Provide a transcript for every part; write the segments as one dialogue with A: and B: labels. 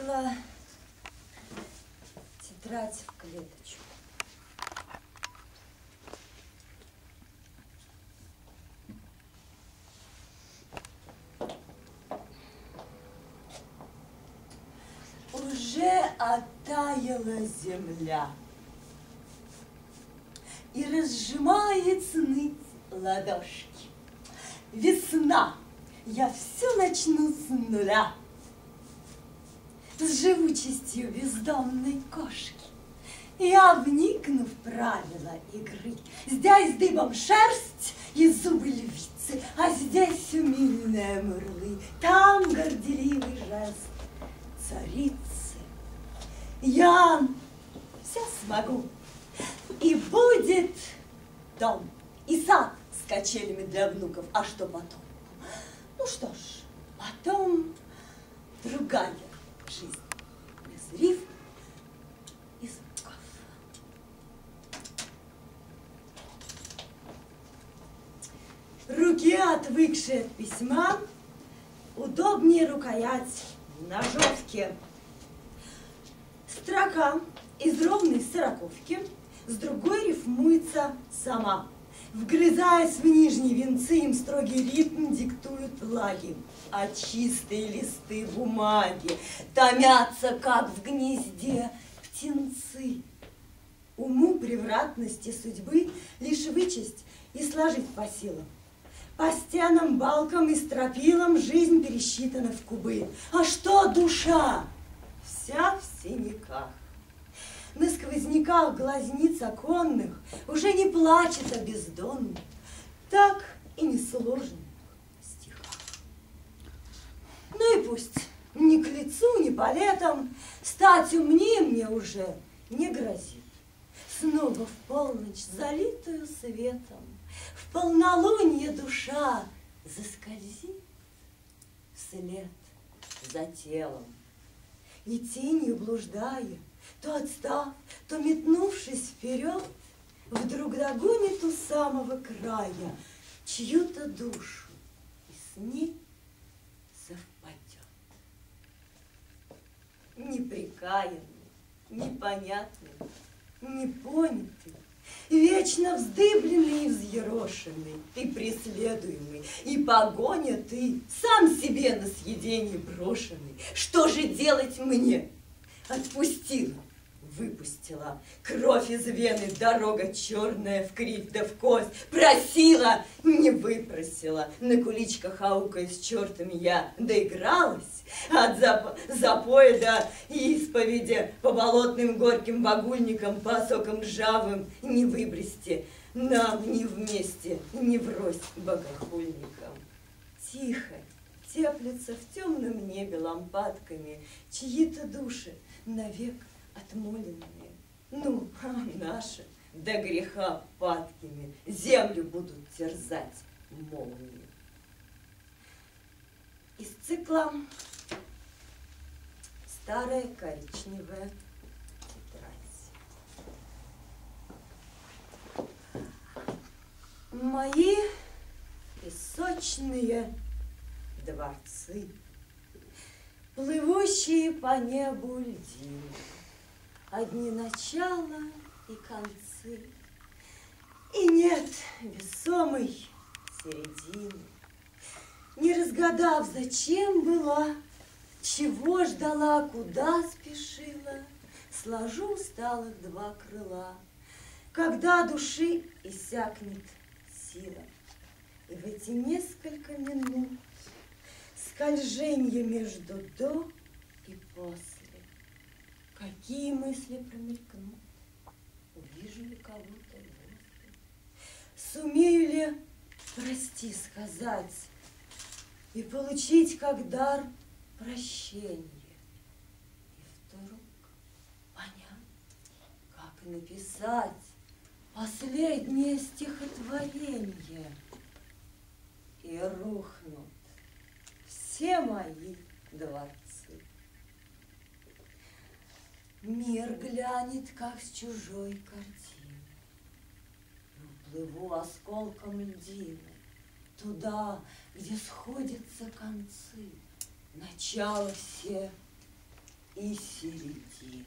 A: цикла «Тетрадь в клеточку». Уже оттаяла земля, и разжимается ныть ладошки. Весна, я все начну с нуля, с живучестью бездомной кошки. Я вникну в правила игры. Здесь дыбом шерсть и зубы львицы, а здесь умильные мурлы, там горделивый жест царицы. Я все смогу, и будет дом, и сад с качелями для внуков. А что потом? Ну что ж, потом другая жизнь, без рифм и звуков. Руки, отвыкшие от письма, удобнее рукоять в ножовке. Строка из ровной сороковки с другой рифмуется сама. Вгрызаясь в нижние венцы, им строгий ритм диктуют лаги. А чистые листы бумаги томятся, как в гнезде птенцы. Уму превратности судьбы лишь вычесть и сложить по силам. По стенам, балкам и стропилам жизнь пересчитана в кубы. А что душа? Вся в синяках. На сквозняках глазниц оконных уже не плачет о бездонных, так и несложных стихах. Ну и пусть ни к лицу, ни по летам стать умнее мне уже не грозит. Снова в полночь, залитую светом, в полнолуние душа заскользит вслед за телом. И тенью блуждая, то отстав, то метнувшись вперед, вдруг догонит у самого края чью-то душу, и с ней совпадет. Непрекаянный, непонятный, непонятый, вечно вздыбленный и взъерошенный, ты преследуемый, и погоня ты, сам себе на съедение брошенный. Что же делать мне? Отпустила, выпустила, кровь из вены, дорога черная в кривь да в кость. Просила, не выпросила, на куличках аукая с чертами я доигралась. От запоя до исповеди по болотным горьким багульникам, по осокам ржавым не выбрести, нам не вместе, не врозь богохульникам. Тихо теплятся в темном небе лампадками чьи-то души, навек отмоленные. Ну, а наши до греха падкими землю будут терзать молнии. Из цикла «Старая коричневая тетрадь». Мои песочные дворцы, плывущие по небу льдины, одни начала и концы, и нет весомой середины. Не разгадав, зачем была, чего ждала, куда спешила, сложу усталых два крыла, когда души иссякнет сила. И в эти несколько минут скольженье между до и после. Какие мысли промелькнут? Увижу ли кого-то возле? Сумею ли прости сказать и получить как дар прощение? И вдруг понять, как написать последнее стихотворение. И рухнут все мои дворцы. Мир глянет, как с чужой картины. Уплыву осколком льдины туда, где сходятся концы. Начало все и середины.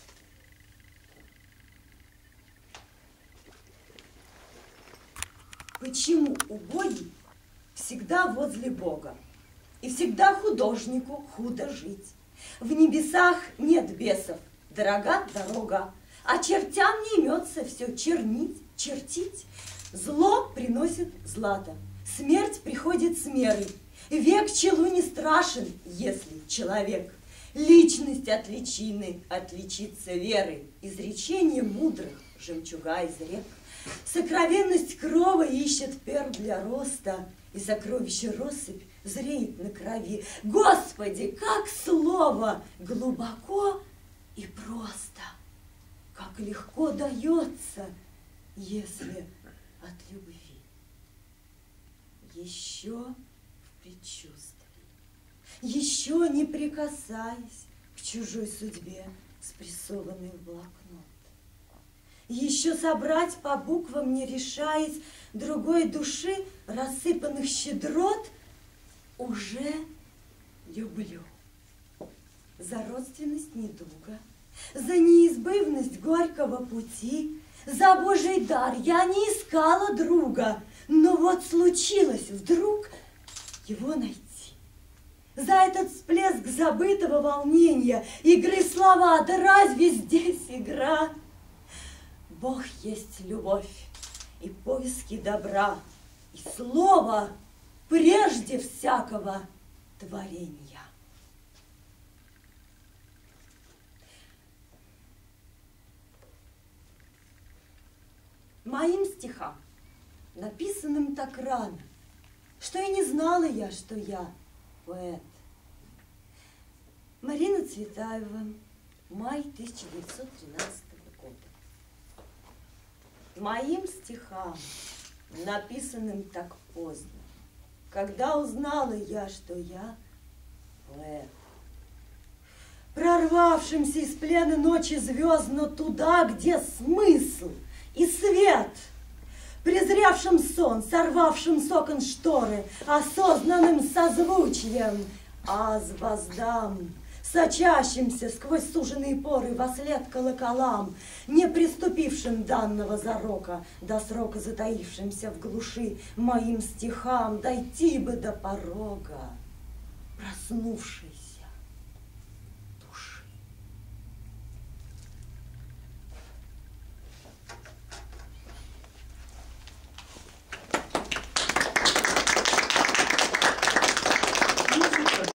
A: Почему убогий всегда возле Бога? И всегда художнику худо жить. В небесах нет бесов, дорога дорога, а чертям не имется все чернить, чертить. Зло приносит злато, смерть приходит с мерой. Век челу не страшен, если человек. Личность от личины отличится верой, изречение мудрых, жемчуга из рек. Сокровенность крова ищет перл для роста, и сокровище россыпь зреет на крови. Господи, как слово глубоко и просто, как легко дается, если от любви. Еще в предчувствии, еще не прикасаясь к чужой судьбе, спрессованной в блокнот. Еще собрать по буквам, не решаясь, другой души, рассыпанных щедрот, уже люблю. За родственность недуга, за неизбывность горького пути, за Божий дар я не искала друга, но вот случилось вдруг его найти. За этот всплеск забытого волнения, игры слова, да разве здесь игра? Бог есть любовь и поиски добра, и слово прежде всякого творения. Моим стихам, написанным так рано, что и не знала я, что я поэт. Марина Цветаева, май 1913 года. Моим стихам, написанным так поздно, когда узнала я, что я поэт. Прорвавшимся из плена ночи звездно туда, где смысл и свет, презревшим сон, сорвавшим с окон шторы, осознанным созвучием, аз воздам, сочащимся сквозь суженные поры вослед колоколам, не приступившим данного зарока, до срока затаившимся в глуши, моим стихам дойти бы до порога, проснувшись